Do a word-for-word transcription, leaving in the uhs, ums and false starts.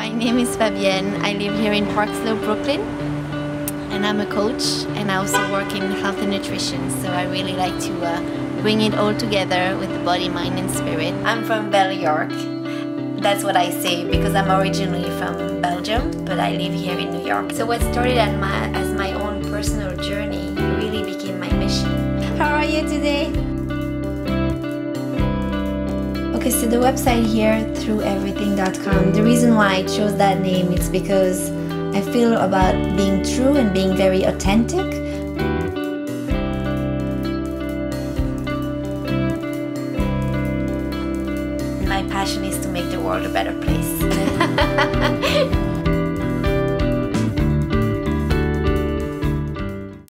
My name is Fabienne. I live here in Park Slope, Brooklyn, and I'm a coach, and I also work in health and nutrition, so I really like to uh, bring it all together with the body, mind and spirit. I'm from BelYork. That's what I say because I'm originally from Belgium, but I live here in New York. So what started as my, as my own personal journey really became my mission. How are you today? Okay, so the website here, through everything dot com, the reason why I chose that name is because I feel about being true and being very authentic. My passion is to make the world a better place.